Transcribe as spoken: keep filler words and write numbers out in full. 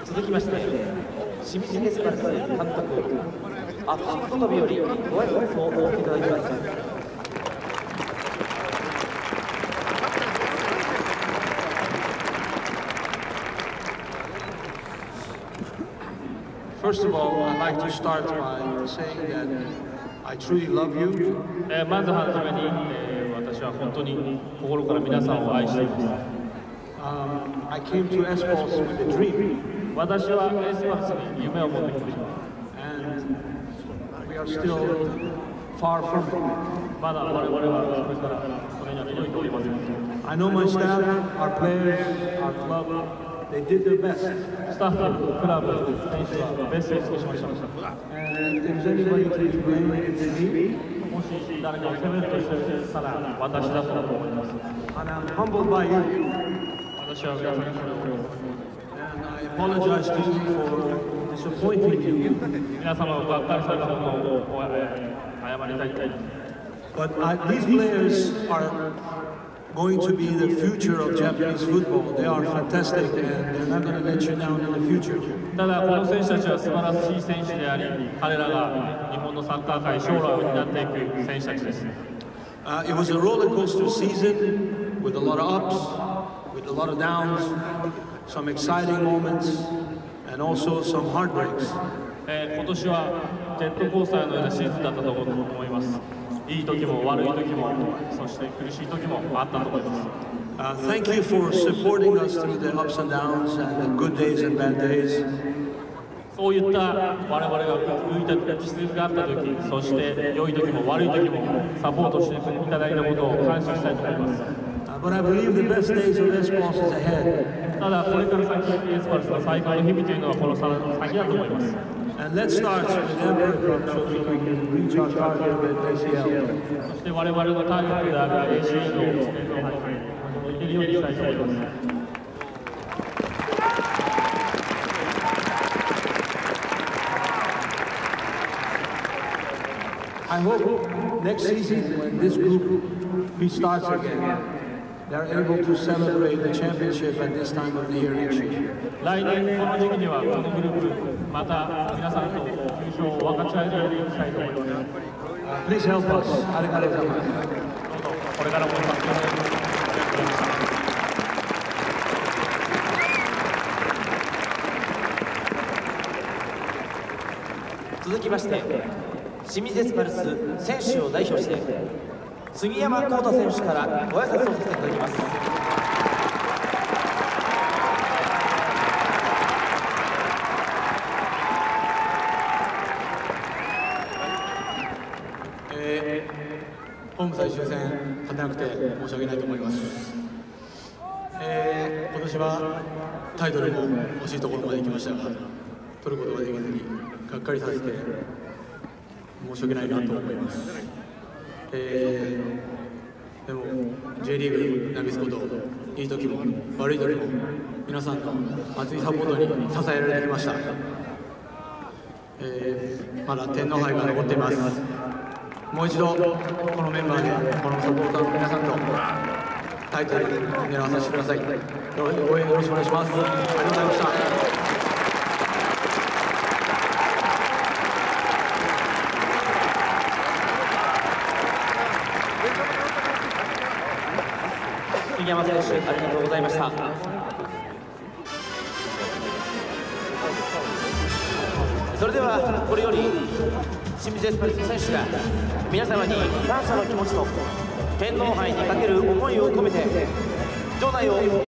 続きまして清水エスパルス監督アップフトトビよりご挨拶をお送りいただきます。 First of all, I'd like to start by saying that I truly love you. まずはじめに、えー、私は本当に心から皆さんを愛しています。 Um, I came to Espos with a dream. 私はエスパルスに夢を持ってきました。 And we are still far from it. まだ我々はそれからそれには届いておりません。 I know my staff, our players, our club, they did their best. スタッフ、クラブ、選手はベストを尽くしました。 And if there's anybody to blame, it's me. もし誰かを責めるとしたら私だと思います。 And I'm humbled by you. 私は皆さんにそれを And I apologize to you for disappointing you. 皆様をがっかりされたことを謝りたい。 But I, these players are going to be the future of Japanese football. They are fantastic and they're not going to let you down in the future. ただこの選手たちは素晴らしい選手であり、彼らが日本のサッカー界将来を担っていく選手たちです。 Uh, it was a roller coaster season with a lot of ups, with a lot of downs, some exciting moments, and also some heartbreaks. えー、今年はジェットコースターのようなシーズンだったと思います。いい時も悪い時も、そして苦しい時もあったと思います。 Uh, thank you for supporting us through the ups and downs and the good days and bad days. そういった我々が浮いた季節があった時、そして良い時も悪い時もサポートしていただいたことを感謝したいと思います。 Uh, but I believe the best days of Espos is ahead. ただこれから先、エスパルスの最高の日々というのはこの先だと思います。 And let's start with Emperor Cup so we can reach our target with A C L. そして我々のターゲットである エーシーエル をいけるようにしたいと思います。 I hope next season when this group restarts again, they're able to celebrate the championship at this time of the year next year. 来年この時期にはこのグループまた皆さんと優勝を分かち合えるようにしたいと思います。 Please help us. ありがとうございます。 どうぞこれからもよろしくお願いします。 続きまして清水エスパルス選手を代表して杉山幸太選手からご挨拶をさせていただきます。 えー、ホーム最終戦勝てなくて申し訳ないと思います。えー、今年はタイトルも欲しいところまで行きましたが取ることができずにがっかりさせて申し訳ないなと思います。えー、でも J リーグナビスこといい時も悪い時も皆さんの熱いサポートに支えられてきました。えー、まだ天皇杯が残っています。もう一度このメンバーでこのサポーターの皆さんとタイトル狙わさせてください。応援よろしくお願いします。ありがとうございました。 杉山選手、ありがとうございました。それではこれより清水エスパルス選手が皆様に感謝の気持ちと天皇杯にかける思いを込めて場内を